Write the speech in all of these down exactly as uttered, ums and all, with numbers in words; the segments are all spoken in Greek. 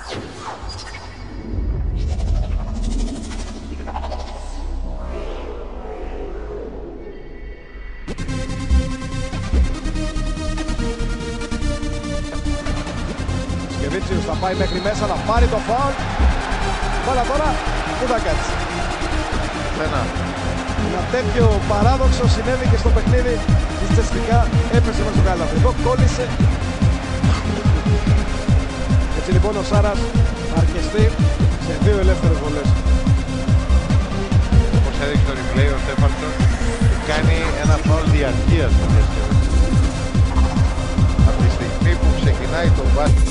Σκεβίτσιος θα πάει μέχρι μέσα να πάρει το φάουλ. Βάλα τώρα, πού θα κάτσει. Ένα. Ένα τέτοιο παράδοξο συνέβη και στο παιχνίδι της Τσεσκικά. Έπεσε μέσα στο καλάθι. Εδώ κόλλησε. Έτσι λοιπόν ο Σάρας θα αρκεστεί σε δύο ελεύθερες βολές. Όπως έδειξε το replay, ο Στέφανσον κάνει ένα φάουλ διαρκείας στο Σκεβίτσιο. Από τη στιγμή που ξεκινάει το μπάσκετ.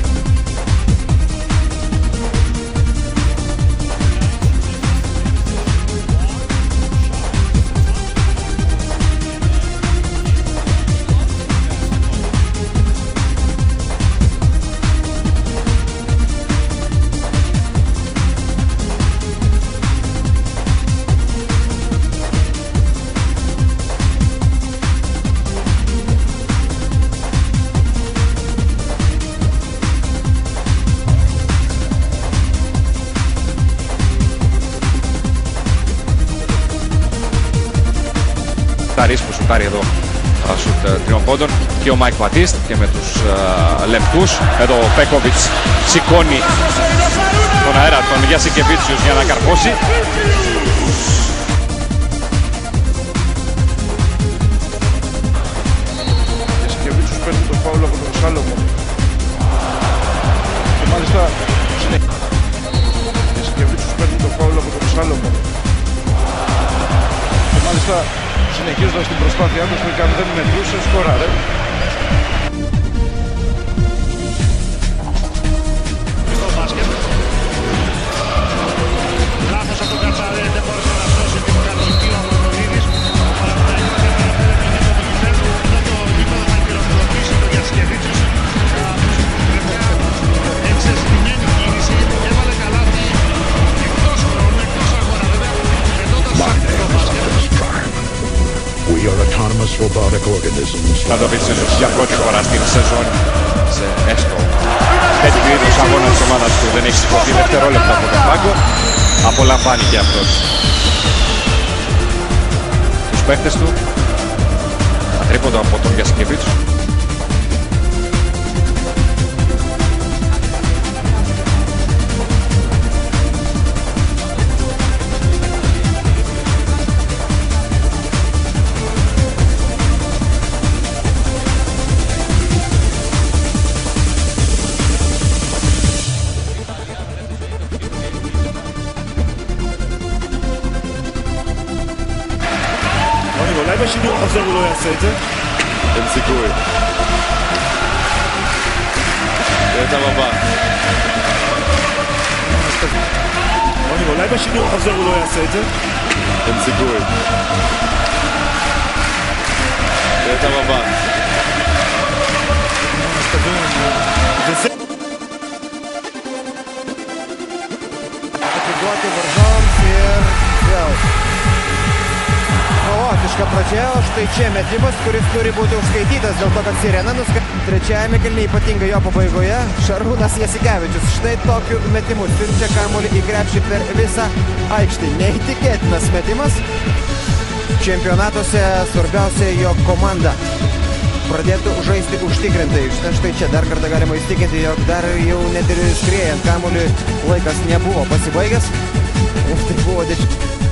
Που σουτάρει εδώ σουτ τριών πόντων και ο Μάικ Μπατίστ και με τους uh, λεπτούς. Εδώ ο Πέκοβιτς σηκώνει τον αέρα τον Γιασικεβίτσιους για να καρφώσει. Γιασικεβίτσιους παίρνει το φάουλ από τον Σάλομον και μάλιστα Γιασικεβίτσιους παίρνει το φάουλ από τον Σάλομον και μάλιστα συνεχίζοντας την προσπάθειά του, στο ικαν δεν μετρούσε, σκόραρε. Στο μπάσκετ. Λάθος από τον Κατσαρέ, δεν μπόρεσε να σώσει την κατοχή ο Μανολίδης. Ο Παναθηναϊκός έπρεπε το κυπέλλου, εδώ το γήπεδο θα χειροκροτήσει το Γιασικεβίτσιος. Εξαισθημένη κίνηση, έβαλε καλάθι εκτός χρόνου, εκτός αγώνα βέβαια. Εδώ το σάκρι το μπάσκετ. We are autonomous robotic organisms. Λαντοβίτσιος για πρώτη φορά στην σεζόν σε έστω τέτοιου είδους αγώνα της ομάδας του δεν έχει σηκωθεί δευτερόλεπτα από τον πάγκο. Απολαμβάνει και αυτός τους παίχτες του. Ατρίποντο από τον Γιασικεβίτσιο. אולי בשידור חוזר הוא לא יעשה את זה? אין סיכוי. זה את המבט. אולי בשידור חוזר הוא לא יעשה את זה? אין סיכוי. זה את המבט. וזה... Chaotiška pradžia, o štai čia metimas, kuris turi būti užskaitytas dėl to, kad Sirena nuskaitė. Trečiajame kėlinyje, ypatingai jo pabaigoje, Šarūnas Jasikevičius štai tokiu metimu siunčia kamuolį į krepšį per visą aikštį. Neįtikėtinas metimas. Čempionatuose svarbiausia, jog komanda pradėtų žaisti užtikrintai. Štai čia dar kartą galima įstikinti, jog dar jau net ir skriejant kamuolį laikas nebuvo pasibaigęs. Ir tai buvo didžiulis.